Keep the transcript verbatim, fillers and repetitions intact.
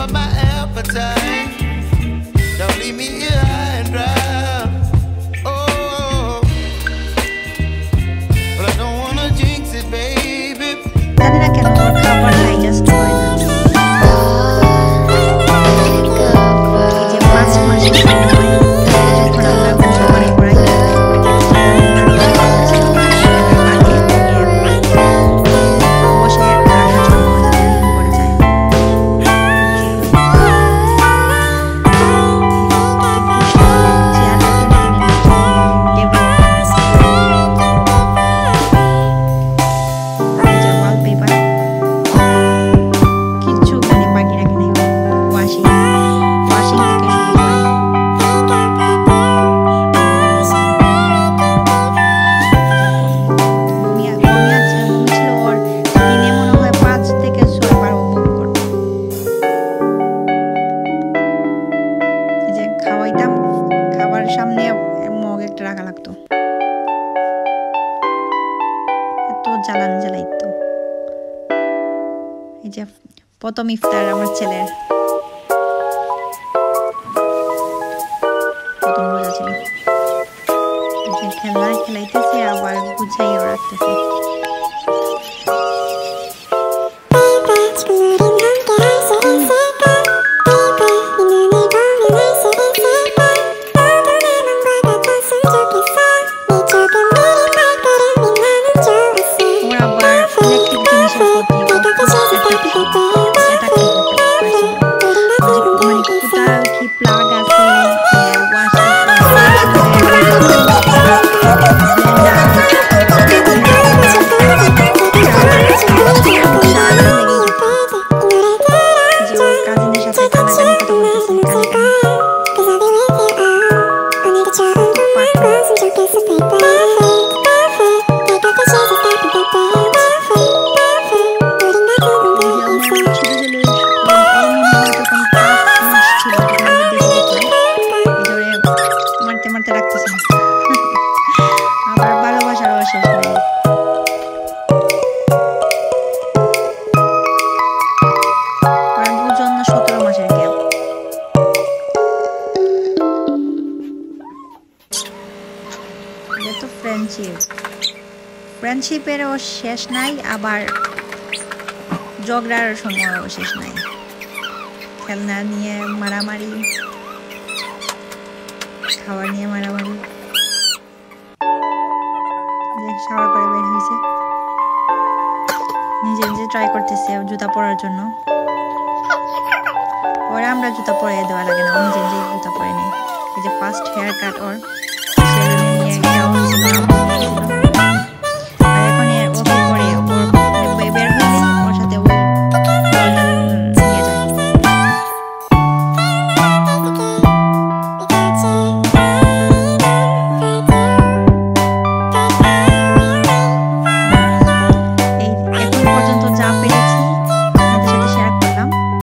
up my appetite. Don't leave me here high and dry. Oh, but I don't wanna jinx it, baby. জানি না কেন ওর খাবার digest হয় না। এই যে পাঁচ মাসের সময় যখন আমরা গোসল পানি করাই সামনে মগ একটা রাখা লাগতো, এত জ্বালান জ্বালাইতো। এই যে প্রথম ইফতার আমার ছেলের, প্রথম রোজা ছিল। খেলা খেলাইতেছে আবার গুছাইও রাখতেছে। ফ্রেন্ডশিপ ফ্রেন্ডশিপেরও শেষ নাই, আবার ঝগড়ার সময়ও শেষ নাই। খেলনা নিয়ে মারামারি, খাবার নিয়ে মারামারি। শাওয়ার করে বের হয়েছে, নিজে নিজে ট্রাই করতেছে জুতা পরার জন্য। ওরা আমরা জুতা পরে দেওয়া লাগে না, ও নিজে নিজে জুতা পরে নেই। এই যে ফার্স্ট হেয়ার কাট ওর নিয়ে যাওয়া হয়েছিল।